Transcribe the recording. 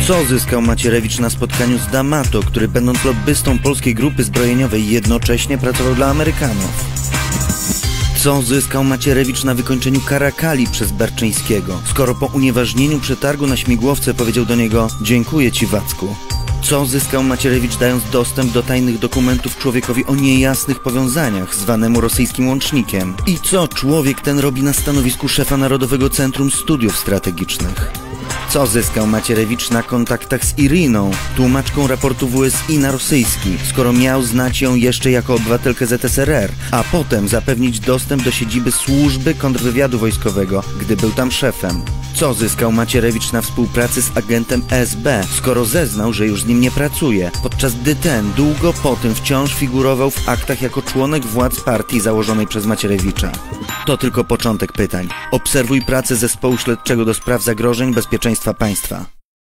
Co zyskał Macierewicz na spotkaniu z D'Amato, który będąc lobbystą polskiej grupy zbrojeniowej jednocześnie pracował dla Amerykanów? Co zyskał Macierewicz na wykończeniu Karakali przez Berczyńskiego, skoro po unieważnieniu przetargu na śmigłowce powiedział do niego: dziękuję ci, Wacku? Co zyskał Macierewicz, dając dostęp do tajnych dokumentów człowiekowi o niejasnych powiązaniach, zwanemu rosyjskim łącznikiem? I co człowiek ten robi na stanowisku szefa Narodowego Centrum Studiów Strategicznych? Co zyskał Macierewicz na kontaktach z Iriną, tłumaczką raportu WSI na rosyjski, skoro miał znać ją jeszcze jako obywatelkę ZSRR, a potem zapewnić dostęp do siedziby służby kontrwywiadu wojskowego, gdy był tam szefem? Co zyskał Macierewicz na współpracy z agentem SB, skoro zeznał, że już z nim nie pracuje, podczas gdy ten długo po tym wciąż figurował w aktach jako członek władz partii założonej przez Macierewicza? To tylko początek pytań. Obserwuj pracę Zespołu Śledczego do spraw zagrożeń bezpieczeństwa państwa.